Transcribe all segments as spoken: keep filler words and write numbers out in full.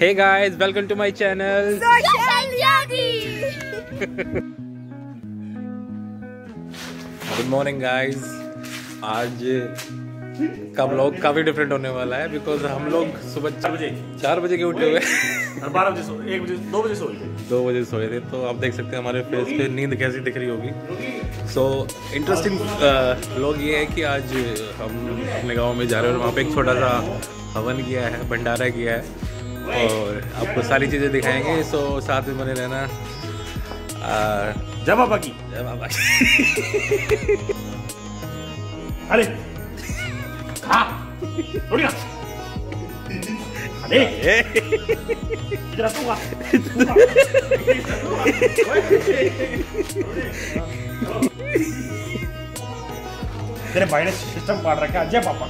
Hey guys, welcome to my channel. Social Yogi. Good morning guys. आज का vlog काफी different होने वाला है बिकॉज हम लोग सुबह चार बजे चार बजे के उठे हुए बारह बजे सो एक बजे दो बजे सोए थे दो बजे सोए थे। तो आप देख सकते हैं हमारे फेस पे नींद कैसी दिख रही होगी। सो इंटरेस्टिंग व्लॉग ये है कि आज हम अपने गांव में जा रहे हैं और वहाँ पे एक छोटा सा हवन किया है, भंडारा किया है और आपको सारी चीज़ें दिखाएंगे। सो साथ में बने रहना। जय बाबा की जय बाबा की। अरे हाँ अरे इधर आऊंगा तेरे भाई ने सिस्टम पाड़ रखा है। जय बाबा।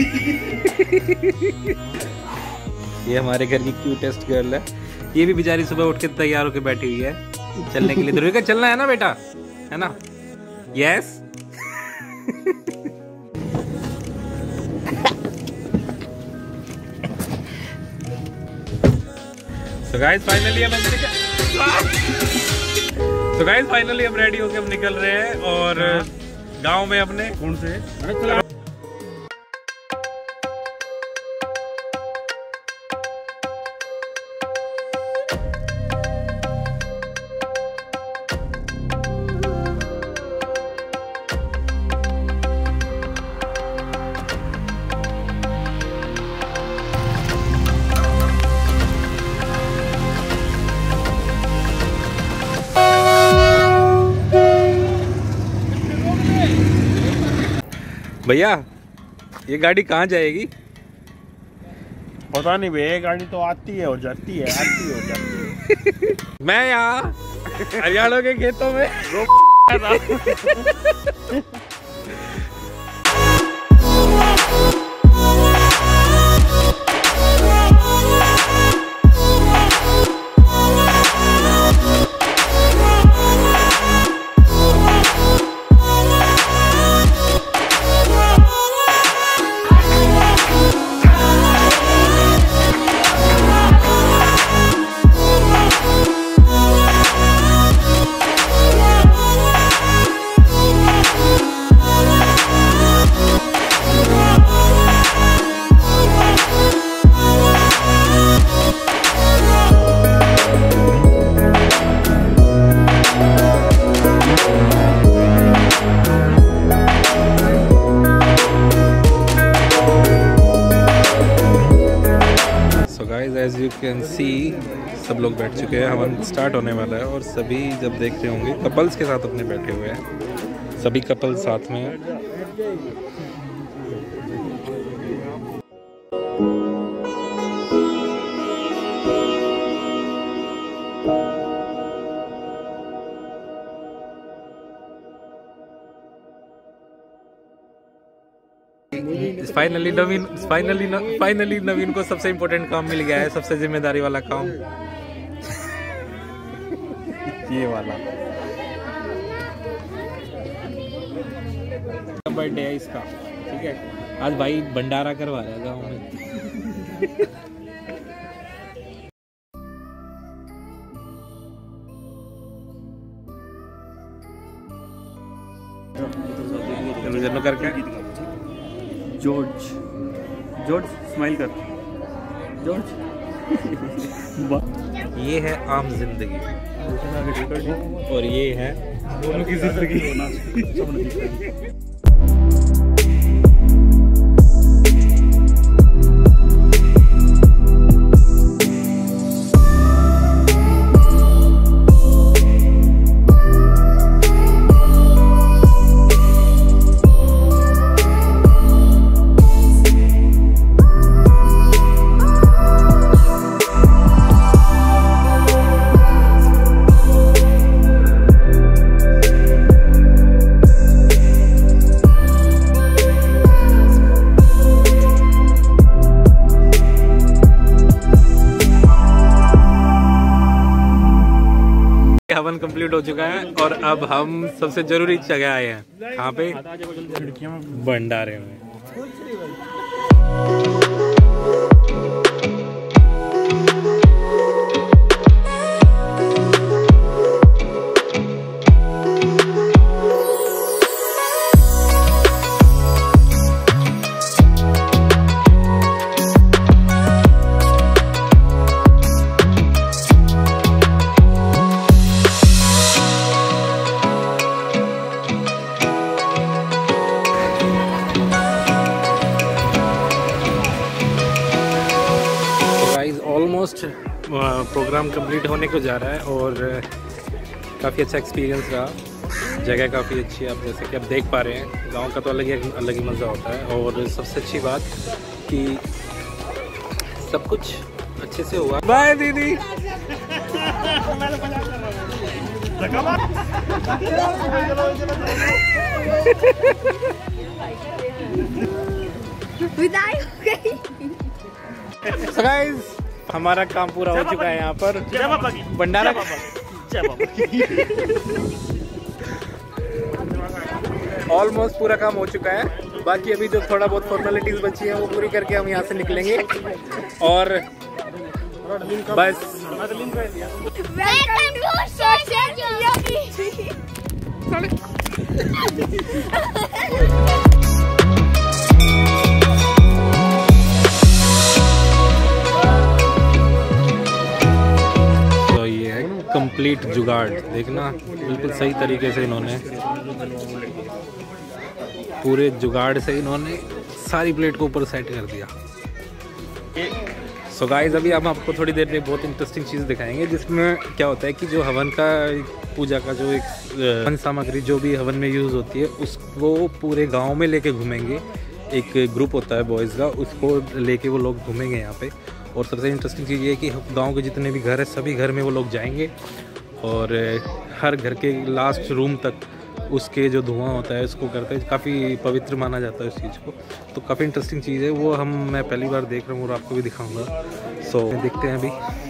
ये हमारे घर की क्यूटेस्ट गर्ल है। ये भी बेचारी सुबह उठ के तैयार होकर बैठी हुई है चलने के लिए। ध्रुव का चलना है ना बेटा, है ना? यस। So guys, finally हम So guys, finally हम रेडी होके हम निकल रहे हैं और गांव में अपने कौन से भैया ये गाड़ी कहाँ जाएगी? पता नहीं भैया, गाड़ी तो आती है और जाती है, आती है और जाती है। मैं यहाँ हरियाणा के खेतों में एज यू कैन सी सब लोग बैठ चुके हैं। हवन स्टार्ट होने वाला है और सभी जब देख रहे होंगे कपल्स के साथ अपने बैठे हुए हैं, सभी कपल्स साथ में हैं। Finally Naveen finally finally Naveen को सबसे इम्पोर्टेंट काम मिल गया है, सबसे जिम्मेदारी वाला काम ये वाला। बर्थडे है इसका, ठीक है? आज भाई भंडारा करवा रहा है गाँव में। करके जॉर्ज जॉर्ज स्माइल कर जॉर्ज। ये है आम जिंदगी और ये है दोनों की जिंदगी। हवन कंप्लीट हो चुका है और अब हम सबसे जरूरी जगह आए हैं। कहाँ पे? भंडारे में। ऑलमोस्ट प्रोग्राम कंप्लीट होने को जा रहा है और काफ़ी अच्छा एक्सपीरियंस रहा। जगह काफ़ी अच्छी है, आप जैसे कि आप देख पा रहे हैं। गांव का तो अलग ही अलग ही मज़ा होता है और सबसे अच्छी बात कि सब कुछ अच्छे से हुआ। बाय दीदी। विदाई हो गई। So guys, हमारा काम पूरा हो चुका है यहाँ पर भंडारा। ऑलमोस्ट पूरा काम हो चुका है, बाकी अभी जो थोड़ा बहुत फॉर्मेलिटीज बची है वो पूरी करके हम यहाँ से निकलेंगे और बस। तो ये है कंप्लीट जुगाड़, देखना बिल्कुल सही तरीके से इन्होंने पूरे जुगाड़ से इन्होंने सारी प्लेट को ऊपर सेट कर दिया। सो so गाइस, अभी हम आपको थोड़ी देर में बहुत इंटरेस्टिंग चीज़ दिखाएंगे जिसमें क्या होता है कि जो हवन का पूजा का जो एक हवन सामग्री जो भी हवन में यूज़ होती है उसको पूरे गांव में लेके घूमेंगे। एक ग्रुप होता है बॉयज़ का, उसको लेके वो लोग घूमेंगे यहाँ पे। और सबसे इंटरेस्टिंग चीज़ ये है कि गांव के जितने भी घर है सभी घर में वो लोग जाएंगे और हर घर के लास्ट रूम तक उसके जो धुआं होता है उसको करते हैं। काफ़ी पवित्र माना जाता है उस चीज़ को, तो काफ़ी इंटरेस्टिंग चीज़ है वो। हम मैं पहली बार देख रहा हूँ और आपको भी दिखाऊंगा। सो so, देखते हैं अभी।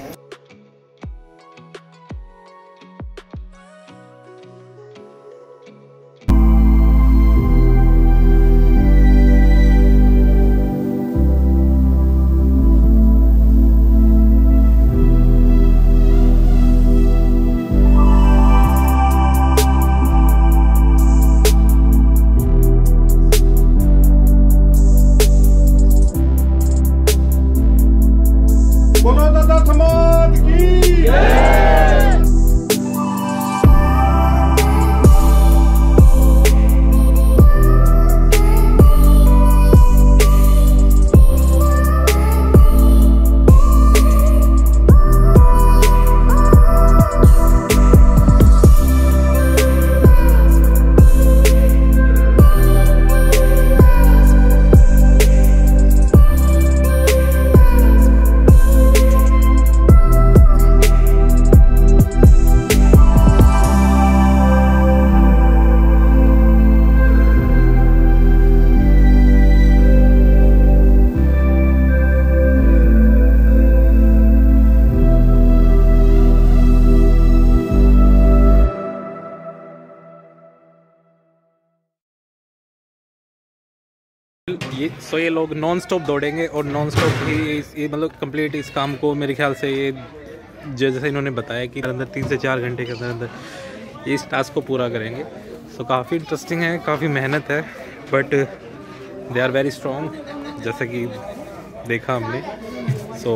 ये सो ये लोग नॉन स्टॉप दौड़ेंगे और नॉन स्टॉप ही ये मतलब कंप्लीट इस काम को मेरे ख्याल से ये जैसे इन्होंने बताया कि अंदर तीन से चार घंटे के अंदर अंदर ये इस टास्क को पूरा करेंगे। सो काफ़ी इंटरेस्टिंग है, काफ़ी मेहनत है, but they are very strong जैसे कि देखा हमने। So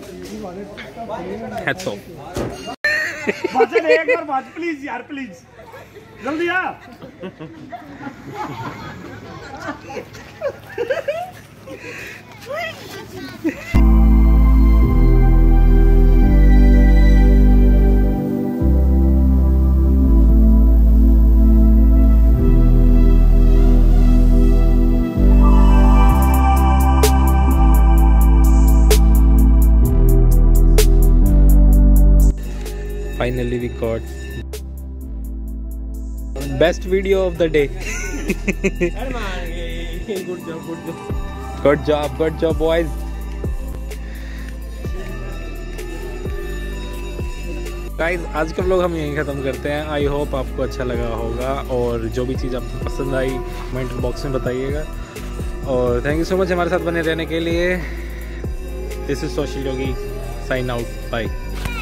hats off. एक बार बात प्लीज यार, प्लीज जल्दी आ। Finally we got best video of the day. Good job, good job. Good job, good job boys. Guys आज का व्लॉग हम यहीं ख़त्म करते हैं। आई होप आपको अच्छा लगा होगा और जो भी चीज़ आपको पसंद आई कमेंट बॉक्स में बताइएगा। और थैंक यू सो मच हमारे साथ बने रहने के लिए। This is social Yogi, sign out, bye.